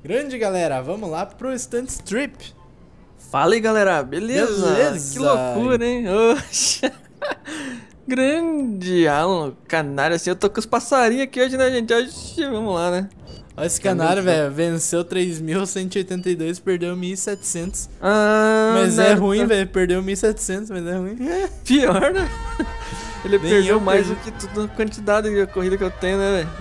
Grande galera, vamos lá pro Stunt Strip. Fala aí galera, beleza? Que loucura, hein? Oxe. Grande Alan, canário assim, eu tô com os passarinhos aqui hoje, né, gente? Oxi, vamos lá, né? Olha esse canário, velho, venceu 3.182, perdeu 1.700. Mas é ruim, velho, perdeu 1.700, mas é ruim. Pior, né? Ele Nem perdeu eu mais perdi. do que toda a quantidade de corrida que eu tenho, né, velho?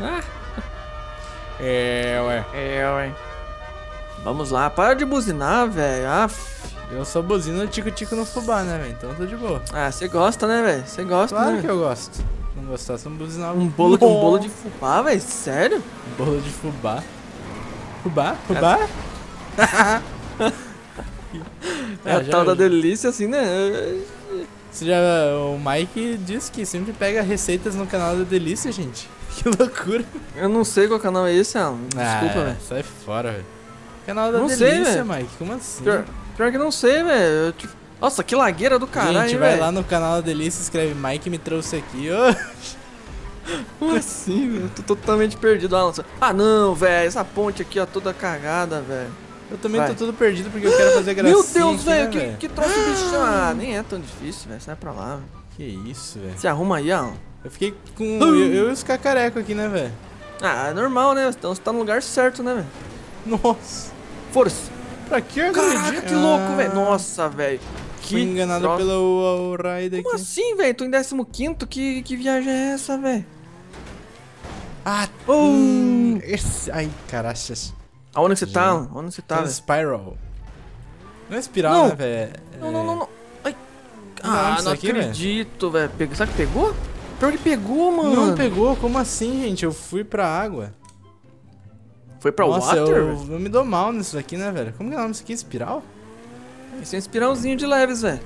Ué. Vamos lá, para de buzinar, velho. Eu só buzino tico-tico no fubá, né, velho? Então tô de boa. Você gosta, né, velho? Você gosta, Claro né? que eu gosto. Se não gostasse, não buzinava. Um bolo de fubá, velho? Sério? Bolo de fubá. Fubá? Fubá? É a tal da delícia, assim, né? O Mike disse que sempre pega receitas no canal da Delícia, gente. Que loucura. Eu não sei qual canal é esse, Alan. Desculpa, velho. Sai fora, velho. Canal da Não sei, Delícia, velho. Mike. Como assim? Pior que não sei, velho. Nossa, que lagueira do caralho, Gente, hein, vai velho? lá no canal da Delícia, escreve Mike me trouxe aqui. Ô. Como assim, velho? Eu tô totalmente perdido, Alan. Ah, não, velho. Essa ponte aqui, ó, toda cagada, velho. Eu também Vai. tô todo perdido porque eu quero fazer gracinha. Meu Deus, aqui, né, velho. Que troço bicho. Nem é tão difícil, velho. Sai pra lá, velho. Que isso, velho. Se arruma aí, Alan. Eu fiquei com eu e os cacarecos aqui, né, velho? É normal, né? Então você tá no lugar certo, né, velho? Nossa. Força. Pra que Caraca, que louco, velho. Nossa, velho. Fui enganado troço. pelo Ride aqui. Como assim, velho? Tô em 15º. Que viagem é essa, velho? Ah, ai, carachas. Aonde você tá, Alan? Onde você tá, Tá velho? Spiral. Não é espiral, Não. né, velho? Não. Ai. Não, isso Não aqui, velho? acredito, velho. Será que pegou? Pior que pegou, mano. Não pegou? Como assim, gente? Eu fui pra água. Foi pra Nossa, water? eu me dou mal nisso aqui, né, velho? Como que é o nome disso aqui? Espiral? Isso é um espiralzinho de leves, velho.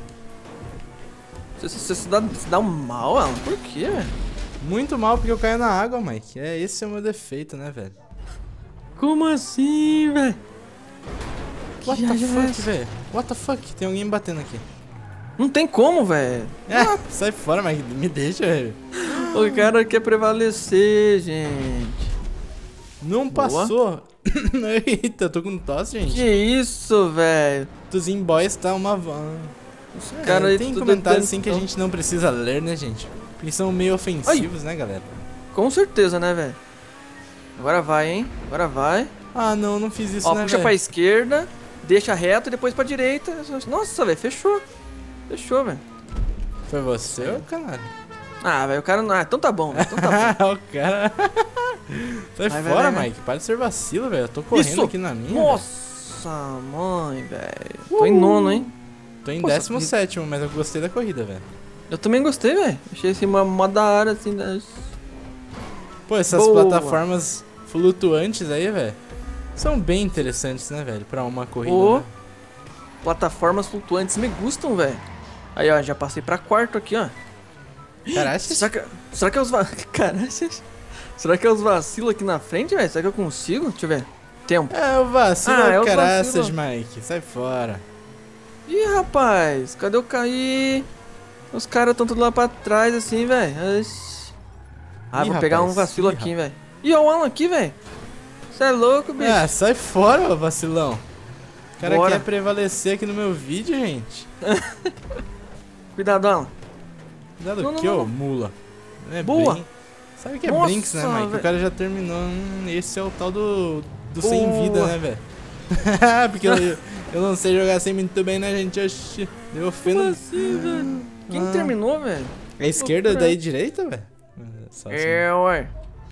Você se dá um mal, Alan? Por quê, velho? Muito mal porque eu caio na água, Mike. Esse é o meu defeito, né, velho? Como assim, velho? What the viagem é fuck, essa? velho? What the fuck? Tem alguém me batendo aqui. Não tem como, velho. Sai fora, Mike. Me deixa, velho. O cara quer prevalecer, gente. Não Boa. passou. Eita, eu tô com tosse, gente. Que isso, velho? Dos inboys tá uma van. Os caras aí tem tudo comentários assim que a tentando- gente não precisa ler, né, gente? Porque são meio ofensivos, né, galera? Com certeza, né, velho? Agora vai, hein? Agora vai. Ah, não fiz isso, Ó, né, puxa pra velho? esquerda, deixa reto e depois pra direita. Nossa, velho, fechou. Fechou, velho. Foi você ou caralho? Velho, o cara não. Então tá bom, velho. Então tá bom. O cara... Sai Vai, fora, vai. Mike. Para de ser vacilo, velho. Eu tô correndo Isso! aqui na minha. velho. Nossa, mãe, velho. Tô em nono, hein? Tô em Nossa, 17º, mas eu gostei da corrida, velho. Eu também gostei, velho. Achei assim uma da hora, assim. Pô, essas Boa. plataformas flutuantes aí, velho, são bem interessantes, né, velho? Pra uma corrida. Ô, né? plataformas flutuantes me gustam, velho. Aí, ó, já passei pra quarto aqui, ó. Caralho, Será que é os Carachas? Será que é os vacilos aqui na frente, velho? Será que eu consigo? Deixa eu ver. Tempo. é o vacilo, É o caraças, vacilo. Mike. Sai fora. Ih, rapaz, cadê eu cair? Os caras tão tudo lá pra trás, assim, velho. Ih, Vou pegar rapaz, um vacilo ih, aqui, velho. Ih, ó o Alan aqui, velho. Você é louco, bicho. Sai fora, ô vacilão. O cara Bora. quer prevalecer aqui no meu vídeo, gente. Cuidado, Alan. Cuidado Não, aqui, não, ô não. mula. Não é Boa. Brin- Sabe o que é Nossa, Brinks, né, Mike? velho. O cara já terminou. Esse é o tal do sem Boa. vida, né, velho? Porque eu não sei jogar assim muito bem, né, gente? Oxi, deu ofendo. Como assim, velho? Quem terminou, velho? É esquerda, daí direita, velho? Só assim. Ué.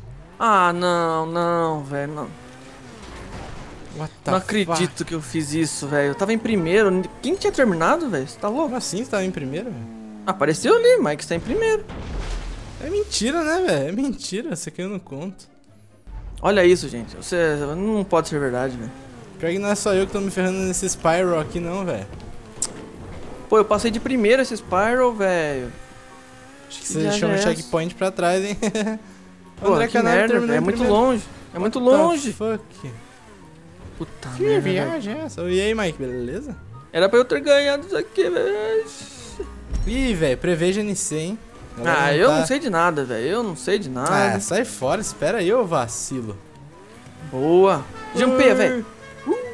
Não, velho, não. What the Não acredito que eu fiz isso, velho. Eu tava em primeiro. Quem tinha terminado, velho? Você tá louco? Como assim? Você tava em primeiro, velho? Apareceu ali, Mike está em primeiro. É mentira, né, velho? É mentira. Isso aqui eu não conto. Olha isso, gente. Você não pode ser verdade, velho. Pior que não é só eu que tô me ferrando nesse Spyro aqui, não, velho. Pô, eu passei de primeiro esse Spiral, velho. Acho que Que você viagem deixou é um essa? checkpoint pra trás, hein? Pô, André que Canário merda, terminou velho. É em muito primeiro. longe. É muito What the longe. fuck? Puta Que merda, velho. viagem é essa? E aí, Mike, beleza? Era pra eu ter ganhado isso aqui, velho. Ih, velho, preveja NC, hein? Galera, Eu tá- não sei de nada, velho. Eu não sei de nada. Sai fora, espera aí, ô vacilo. Boa. Jumpeia, velho.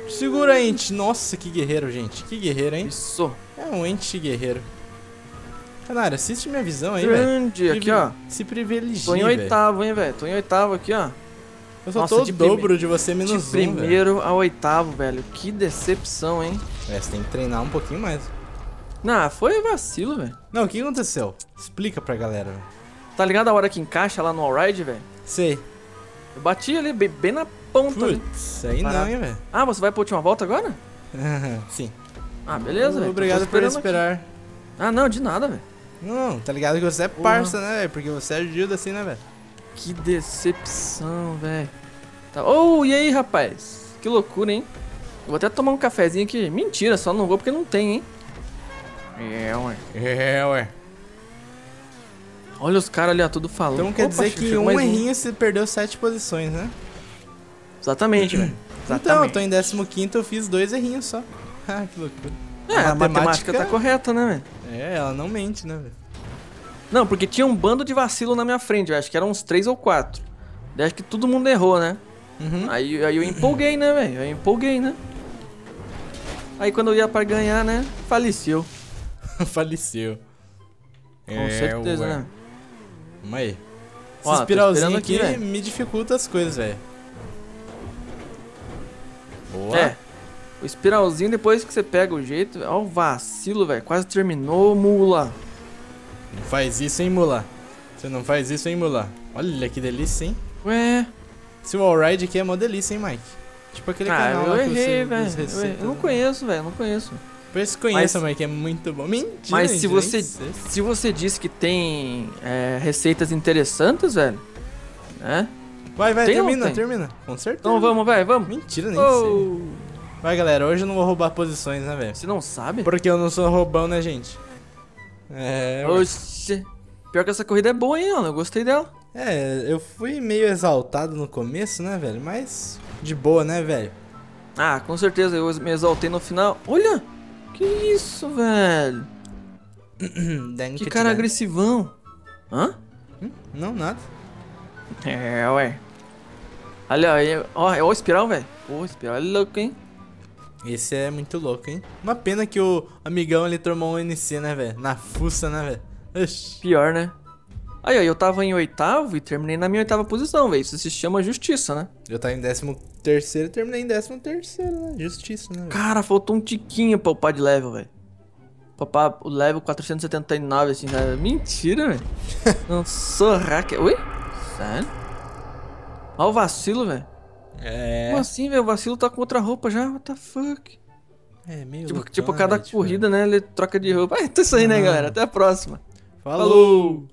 Segura, Ent. Nossa, que guerreiro, gente. Que guerreiro, hein? Isso. É um Ent guerreiro. Canário, assiste minha visão aí, velho. Grande, aqui, ó. Se privilegia, Tô em velho. oitavo, hein, velho. Tô em oitavo aqui, ó. Eu só tô o dobro de você menos de um, primeiro a oitavo, velho. Que decepção, hein? É, você tem que treinar um pouquinho mais. Não, foi vacilo, velho. Não, o que aconteceu? Explica pra galera, velho. Tá ligado a hora que encaixa lá no all-ride, velho? Sei. Eu bati ali, bem na ponta ali. Putz, aí não, hein, velho. Ah, você vai pra última volta agora? Sim. Ah, beleza, velho. Obrigado por esperar. Aqui. Ah, não, de nada, velho. Não, tá ligado que você é parça, né, velho? Porque você ajuda assim, né, velho? Que decepção, velho. Tá... Oh, e aí, rapaz? Que loucura, hein? Eu vou até tomar um cafezinho aqui. Mentira, só não vou porque não tem, hein? Ué. Olha os caras ali, ó, tudo falando. Então quer dizer que um errinho você perdeu 7 posições, né? Exatamente, velho. Então, eu tô em 15º, eu fiz 2 errinhos só. Ah, que loucura. É, a matemática tá correta, né, velho? É, ela não mente, né, velho? Não, porque tinha um bando de vacilo na minha frente, eu acho que eram uns 3 ou 4. Daí acho que todo mundo errou, né? Uhum. Aí eu empolguei, né, velho? Eu empolguei, né? Aí quando eu ia pra ganhar, né, faleceu. Faleceu. Com certeza, né? Vamos aí. Esse Ó, espiralzinho aqui véio. me dificulta as coisas, velho. Boa. É. O espiralzinho, depois que você pega o jeito... Ó o vacilo, velho. Quase terminou, mula. Não faz isso, hein, mula? Você não faz isso, hein, mula? Olha que delícia, hein? Ué... Esse wallride aqui é mó delícia, hein, Mike? Tipo aquele canal eu lá errei, velho. Eu não conheço, velho. Não conheço. Depois conheça, Mike, é muito bom. Mentira, Mas gente, se você disse que tem receitas interessantes, velho, né? Vai, Tem termina. Com certeza. Então vamos, vai, vamos. Mentira, nem sei. Vai, galera, hoje eu não vou roubar posições, né, velho? Você não sabe? Porque eu não sou roubão, né, gente? É... Oxi. Pior que essa corrida é boa, hein, Ana? Eu gostei dela. É, eu fui meio exaltado no começo, né, velho? Mas de boa, né, velho? Ah, com certeza, eu me exaltei no final. Olha! Que isso, velho? Que cara agressivão. Hã? Não, nada. É, ué. Olha aí, ó o espiral, velho. Pô, o espiral é louco, hein? Esse é muito louco, hein? Uma pena que o amigão ele tomou um NC, né, velho? Na fuça, né, velho? Pior, né? Aí, ó, eu tava em oitavo e terminei na minha oitava posição, velho. Isso se chama justiça, né? Eu tava em 13º e terminei em 13º, né? Justiça, né, velho? Cara, faltou um tiquinho pra upar de level, velho. Pra upar o level 479, assim, né? Mentira, velho. Não sou hacker. Oi? Sério? Ó o vacilo, velho. É. Como assim, velho? O vacilo tá com outra roupa já? What the fuck? É, meio Tipo, loucão, cada né, corrida, né? Ele troca de roupa. É, então isso aí, né, galera? Até a próxima. Falou.